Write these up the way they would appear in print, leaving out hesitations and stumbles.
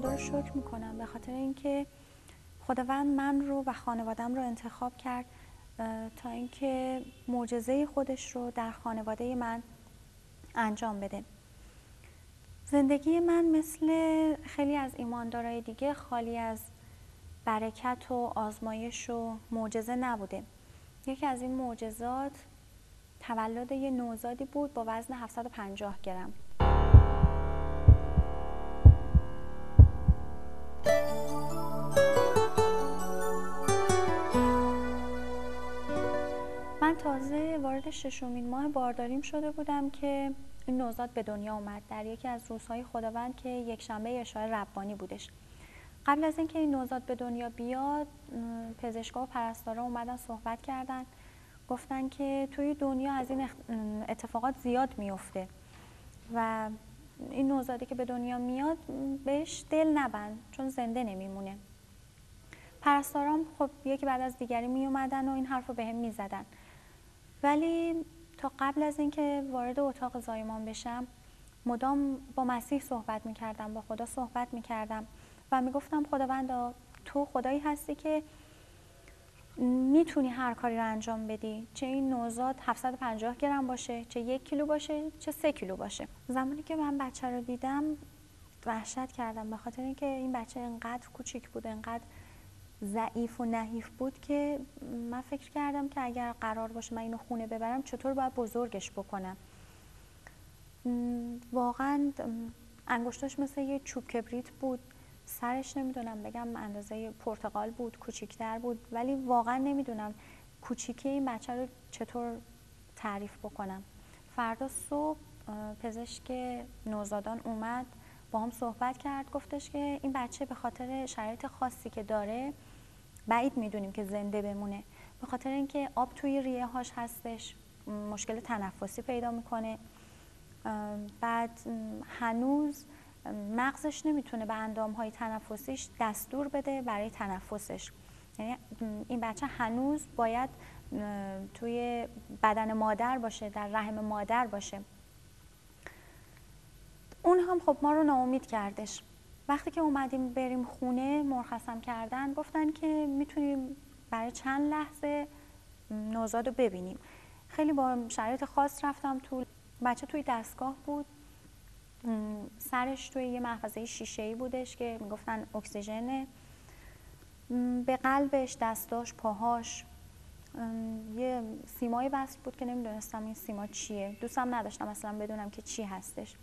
خدا رو شکر میکنم به خاطر اینکه خداوند من رو و خانوادم رو انتخاب کرد تا اینکه معجزه خودش رو در خانواده من انجام بده. زندگی من مثل خیلی از ایماندارای دیگه خالی از برکت و آزمایش و معجزه نبوده. یکی از این معجزات تولد یه نوزادی بود با وزن 750 گرم. من تازه وارد 6مین ماه بارداریم شده بودم که این نوزاد به دنیا اومد در یکی از روزهای خداوند که یک شنبه اشاع ربانی بودش. قبل از اینکه این نوزاد به دنیا بیاد، پزشکا و پرستارا اومدن صحبت کردن، گفتن که توی دنیا از این اتفاقات زیاد میفته و این نوزادی که به دنیا میاد بهش دل نبند چون زنده نمیمونه. پرستارام خب یکی بعد از دیگری می اومدن و این حرف رو بهم میزدن، ولی تا قبل از اینکه وارد اتاق زایمان بشم مدام با مسیح صحبت میکردم، با خدا صحبت میکردم و میگفتم خداوندا تو خدایی هستی که میتونی هر کاری رو انجام بدی، چه این نوزاد 750 گرم باشه، چه 1 کیلو باشه، چه 3 کیلو باشه. زمانی که من بچه رو دیدم وحشت کردم به خاطر اینکه این بچه انقدر کوچیک بود، انقدر ضعیف و نحیف بود که من فکر کردم که اگر قرار باشه من اینو خونه ببرم چطور باید بزرگش بکنم. واقعا انگشتاش مثل یه چوب کبریت بود، سرش نمیدونم بگم اندازه پرتقال بود، کوچیک‌تر بود، ولی واقعا نمیدونم کوچیکی این بچه رو چطور تعریف بکنم. فردا صبح پزشک نوزادان اومد با هم صحبت کرد، گفتش که این بچه به خاطر شرایط خاصی که داره بعید میدونیم که زنده بمونه، به خاطر اینکه آب توی ریه هاش هستش، مشکل تنفسی پیدا میکنه، بعد هنوز مغزش نمیتونه به اندامهای تنفسیش دستور بده برای تنفسش. یعنی این بچه هنوز باید توی بدن مادر باشه، در رحم مادر باشه. اون هم خب ما رو ناامید کردش. وقتی که اومدیم بریم خونه مرخصم کردن، گفتن که میتونیم برای چند لحظه نوزاد رو ببینیم. خیلی با شرایط خاص رفتم تو. بچه توی دستگاه بود، سرش توی یه محفظه شیشه‌ای بودش که میگفتن اکسیژنه، به قلبش، دستاش، پاهاش یه سیمایی وصل بود که نمیدونستم این سیما چیه، دوستم نداشتم اصلا بدونم که چی هستش.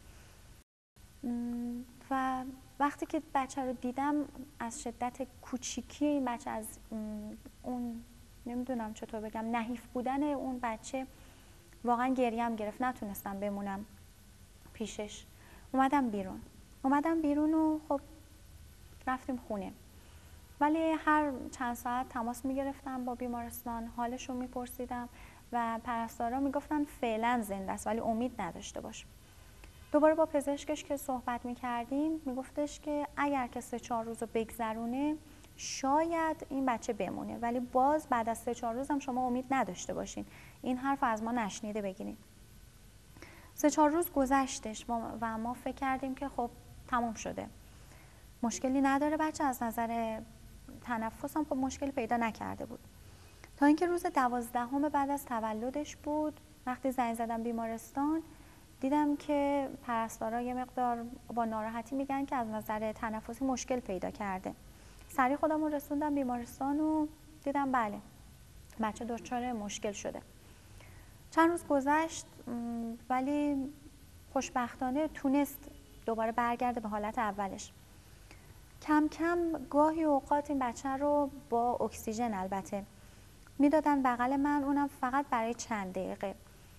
و وقتی که بچه رو دیدم از شدت کوچیکی این بچه، از اون نمیدونم چطور بگم نحیف بودن اون بچه، واقعا گریم گرفت، نتونستم بمونم پیشش. اومدم بیرون و خب رفتیم خونه، ولی هر چند ساعت تماس میگرفتم با بیمارستان، حالش رو میپرسیدم و پرستارا میگفتن فعلا زنده است ولی امید نداشته باش. دوباره با پزشکش که صحبت میکردیم میگفتش که اگر که 3-4 روز رو بگذرونه شاید این بچه بمونه، ولی باز بعد از 3-4 روز هم شما امید نداشته باشین، این حرف از ما نشنیده بگیرین. 3-4 روز گذشتش و ما فکر کردیم که خب تموم شده، مشکلی نداره بچه، از نظر تنفس هم خب مشکلی پیدا نکرده بود. تا اینکه روز 12 بعد از تولدش بود، وقتی زنگ زدم بیمارستان دیدم که پرستارا یه مقدار با ناراحتی میگن که از نظر تنفسی مشکل پیدا کرده. سریع خودم رو رسوندم بیمارستان و دیدم بله بچه دچار مشکل شده. چند روز گذشت ولی خوشبختانه تونست دوباره برگرده به حالت اولش. کم کم گاهی اوقات این بچه رو با اکسیژن البته میدادن بغل من، اونم فقط برای چند دقیقه.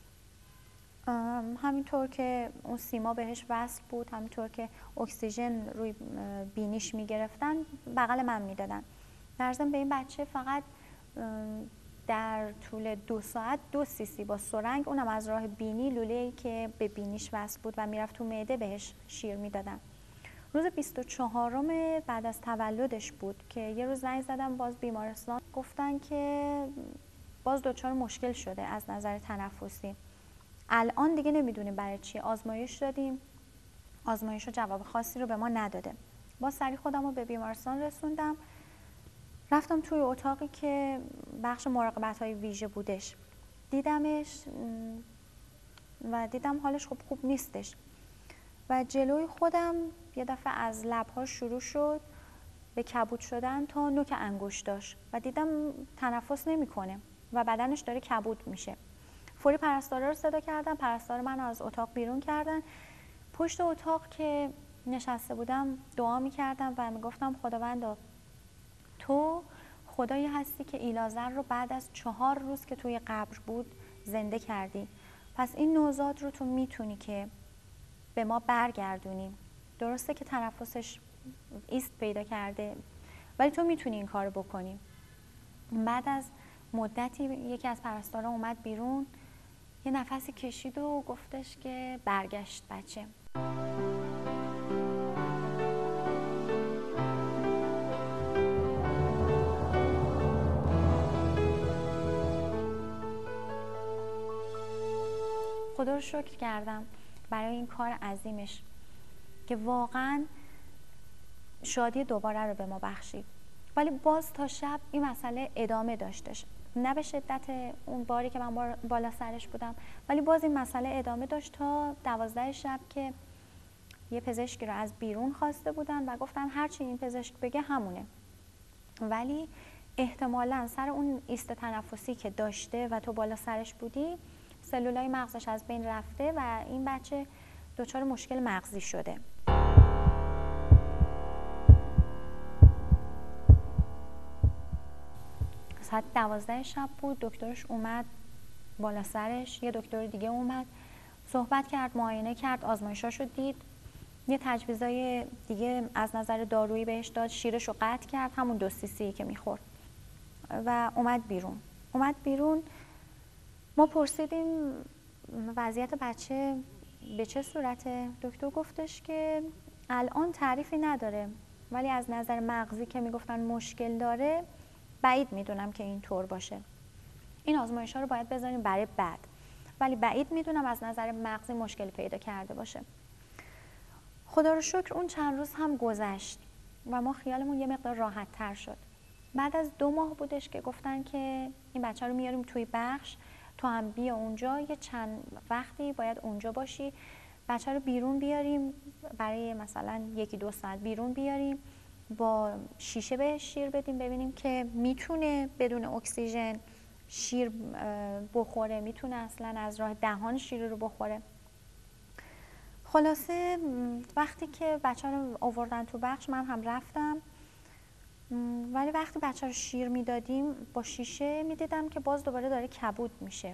همینطور که اون سیما بهش وصل بود، همینطور که اکسیژن روی بینیش میگرفتن بغل من میدادن. در ضمن به این بچه فقط در طول 2 ساعت 2 cc با سرنگ، اونم از راه بینی، لوله‌ای که به بینیش وصل بود و میرفت تو معده، بهش شیر میدادن. روز 24 بعد از تولدش بود که یه روز زنگ زدم باز بیمارستان، گفتن که باز دچار مشکل شده از نظر تنفسی. الان دیگه نمیدونیم برای چی، آزمایش دادیم، آزمایش رو جواب خاصی رو به ما نداده. با سری خودم رو به بیمارستان رسوندم. رفتم توی اتاقی که بخش مراقبت‌های ویژه بودش، دیدمش و دیدم حالش خوب نیستش و جلوی خودم یه دفعه از لب‌ها شروع شد به کبود شدن تا نوک انگشتاش و دیدم تنفس نمی‌کنه و بدنش داره کبود میشه. فوری پرستارا رو صدا کردم، پرستار من از اتاق بیرون کردن. پشت اتاق که نشسته بودم دعا می‌کردم و میگفتم خداوندا تو خدایی هستی که ایلازر رو بعد از 4 روز که توی قبر بود زنده کردی، پس این نوزاد رو تو میتونی که به ما برگردونی. درسته که تنفسش ایست پیدا کرده ولی تو میتونی این کار بکنی. بعد از مدتی یکی از پرستارا اومد بیرون، یه نفسی کشید و گفتش که برگشت بچه. خدا رو شکر کردم برای این کار عظیمش که واقعا شادی دوباره رو به ما بخشید. ولی باز تا شب این مسئله ادامه داشتش، نه به شدت اون باری که من بالا سرش بودم، ولی باز این مسئله ادامه داشت تا 12 شب که یه پزشکی رو از بیرون خواسته بودن و گفتن هرچی این پزشک بگه همونه، ولی احتمالاً سر اون ایست تنفسی که داشته و تو بالا سرش بودی سلولای مغزش از بین رفته و این بچه دچار مشکل مغزی شده. ساعت 12 شب بود، دکترش اومد بالا سرش، یه دکتر دیگه اومد صحبت کرد، معاینه کرد، آزمایشاشو دید، یه تجویزای دیگه از نظر دارویی بهش داد، شیرشو قطع کرد، همون 2 cc که میخورد و اومد بیرون. ما پرسیدیم وضعیت بچه به چه صورته؟ دکتر گفتش که الان تعریفی نداره ولی از نظر مغزی که میگفتن مشکل داره بعید میدونم که این طور باشه. این آزمایش‌ها رو باید بذاریم برای بعد، ولی بعید میدونم از نظر مغزی مشکل پیدا کرده باشه. خدا رو شکر اون چند روز هم گذشت و ما خیالمون یه مقدار راحت تر شد. بعد از 2 ماه بودش که گفتن که این بچه رو میاریم توی بخش، تو هم بیا اونجا، یه چند وقتی باید اونجا باشی، بچه رو بیرون بیاریم برای مثلا 1-2 ساعت بیرون بیاریم، با شیشه بهش شیر بدیم ببینیم که میتونه بدون اکسیژن شیر بخوره، میتونه اصلا از راه دهان شیر رو بخوره. خلاصه وقتی که بچه رو آوردن تو بخش من هم رفتم، ولی وقتی بچه رو شیر میدادیم با شیشه میدیدم که باز دوباره داره کبود میشه.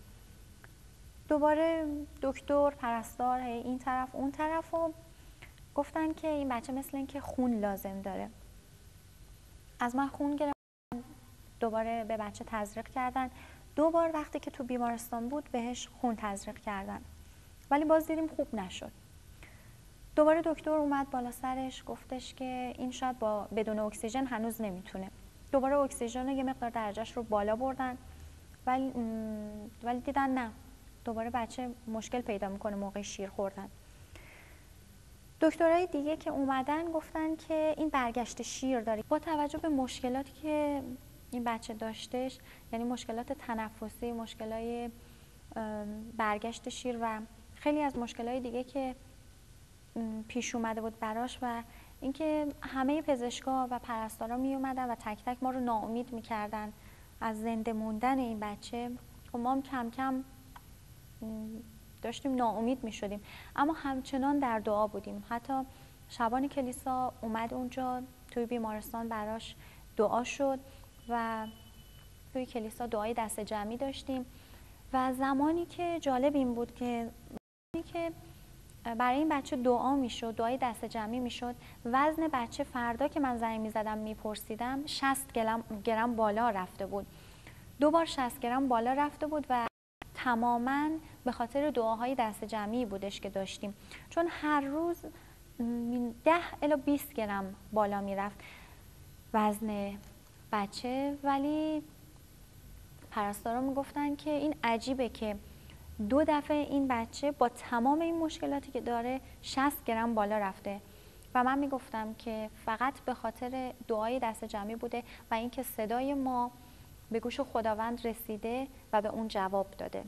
دوباره دکتر، پرستار این طرف اون طرف و گفتن که این بچه مثل این که خون لازم داره. از من خون گرفتن، دوباره به بچه تزریق کردن. 2 بار وقتی که تو بیمارستان بود بهش خون تزریق کردن ولی باز دیدیم خوب نشد. دوباره دکتر اومد بالا سرش گفتش که این شاید با بدون اکسیژن هنوز نمیتونه. دوباره اکسیژن رو یه مقدار درجهش رو بالا بردن ولی دیدن نه، دوباره بچه مشکل پیدا میکنه موقع شیر خوردن. دکترای دیگه که اومدن گفتن که این برگشت شیر داره. با توجه به مشکلاتی که این بچه داشتش، یعنی مشکلات تنفسی، مشکلای برگشت شیر و خیلی از مشکلای دیگه که پیش اومده بود براش و اینکه همه پزشکا و پرستارا می اومدن و تک تک ما رو ناامید میکردن از زنده موندن این بچه و ما هم کم کم داشتیم ناامید میشدیم، اما همچنان در دعا بودیم. حتی شبان کلیسا اومد اونجا توی بیمارستان براش دعا شد و توی کلیسا دعای دست جمعی داشتیم و زمانی که جالب این بود که برای این بچه دعا میشد، دعای دست جمعی میشد، وزن بچه فردا که من زنگ میزدم میپرسیدم 60 گرم بالا رفته بود. 2 بار 60 گرم بالا رفته بود و تماماً به خاطر دعاهای دست جمعی بودش که داشتیم، چون هر روز 10 الی 20 گرم بالا میرفت وزن بچه. ولی پرستارا میگفتن که این عجیبه که 2 دفعه این بچه با تمام این مشکلاتی که داره 60 گرم بالا رفته و من میگفتم که فقط به خاطر دعای دست جمعی بوده و اینکه صدای ما به گوش خداوند رسیده و به اون جواب داده.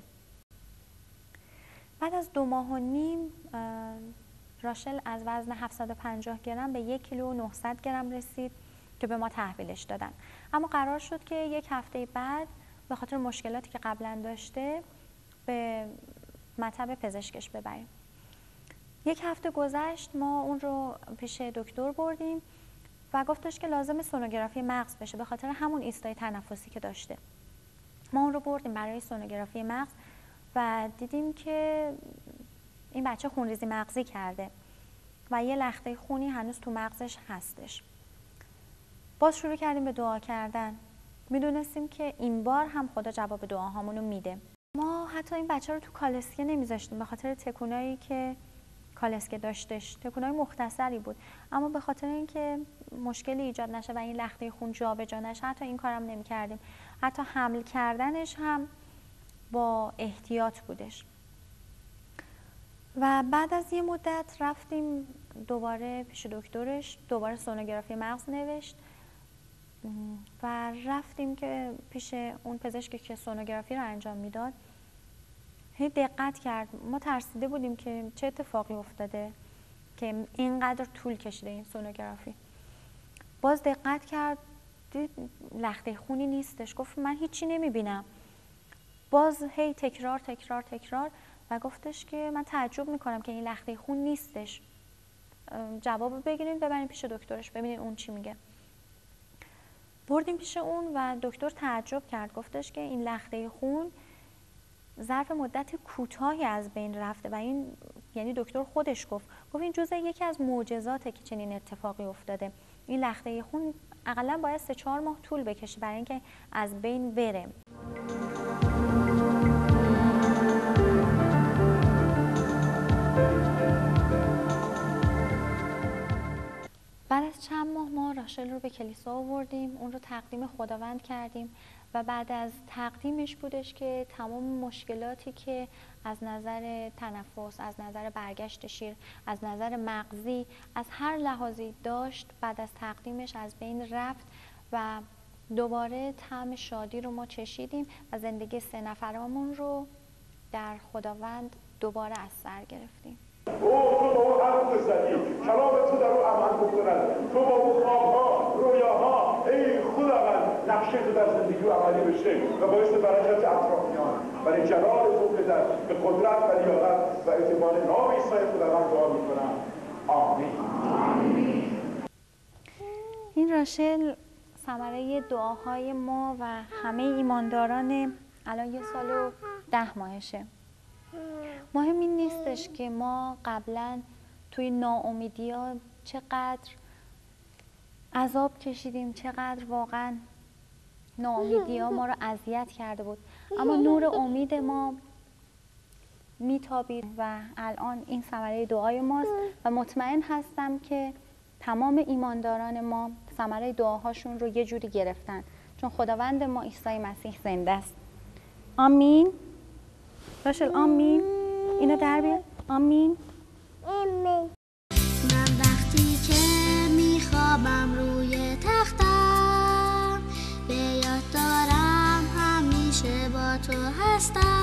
بعد از 2 ماه و نیم راشل از وزن 750 گرم به 1 کیلو و 900 گرم رسید که به ما تحویلش دادن. اما قرار شد که 1 هفته بعد به خاطر مشکلاتی که قبلا داشته به مطب پزشکش ببریم. 1 هفته گذشت، ما اون رو پیش دکتر بردیم و گفتش که لازم سونوگرافی مغز بشه به خاطر همون ایستای تنفسی که داشته. ما اون رو بردیم برای سونوگرافی مغز و دیدیم که این بچه خونریزی مغزی کرده و یه لخته خونی هنوز تو مغزش هستش. باز شروع کردیم به دعا کردن. میدونستیم که این بار هم خدا جواب دعاهامونو میده. ما حتی این بچه رو تو کالسکه نمیذاشتیم به خاطر تکونایی که کالسکه داشتش. تکونای مختصری بود، اما به خاطر اینکه مشکلی ایجاد نشه و این لخته خون جابجا نشه حتی این کارم نمی‌کردیم. حتی حمل کردنش هم با احتیاط بودش. و بعد از یه مدت رفتیم دوباره پیش دکترش، دوباره سونوگرافی مغز نوشت و رفتیم که پیش اون پزشکی که سونوگرافی رو انجام میداد. هی دقت کرد. ما ترسیده بودیم که چه اتفاقی افتاده که اینقدر طول کشیده این سونوگرافی. باز دقت کرد، دید لخته خونی نیستش. گفت من هیچی نمیبینم. باز هی تکرار و گفتش که من تعجب میکنم که این لخته خون نیستش. جواب بگیرین ببرین پیش دکترش ببینین اون چی میگه. بردیم پیش اون و دکتر تعجب کرد. گفتش که این لخته خون ظرف مدت کوتاهی از بین رفته و این یعنی دکتر خودش گفت این جزء یکی از معجزاته که چنین اتفاقی افتاده. این لخته خون اقلا باید 3-4 ماه طول بکشه برای اینکه از بین بره. بعد از چند ماه ما راشل رو به کلیسا آوردیم، اون رو تقدیم خداوند کردیم و بعد از تقدیمش بودش که تمام مشکلاتی که از نظر تنفس، از نظر برگشت شیر، از نظر مغزی، از هر لحاظی داشت بعد از تقدیمش از بین رفت و دوباره طعم شادی رو ما چشیدیم و زندگی 3 نفرمون رو در خداوند دوباره از سر گرفتیم. تو حرف بزنی، کلام تو در او عمل بکنند، تو با خوابها، رویاها، ای خداوند نقشه تو در زندگی و عملی بشه و باعث برکت اطرافیان برای جلال تو پدر به قدرت و لیاقت و اعتبار نام عیسی خداوند دعا میکنم. آمین. این راشل ثمره دعاهای ما و همه ایمانداران الان 1 سال و 10 ماهشه. مهم این نیستش که ما قبلا توی ناامیدی‌ها چقدر عذاب کشیدیم، چقدر واقعا ناامیدی‌ها ما رو اذیت کرده بود، اما نور امید ما میتابید و الان این ثمره دعای ماست و مطمئن هستم که تمام ایمانداران ما ثمره دعاهاشون رو یه جوری گرفتن، چون خداوند ما عیسی مسیح زنده است. آمین. راشل آمین. اینو در بیار. آمین. من وقتی که میخوابم روی تختم به یاد دارم همیشه با تو هستم.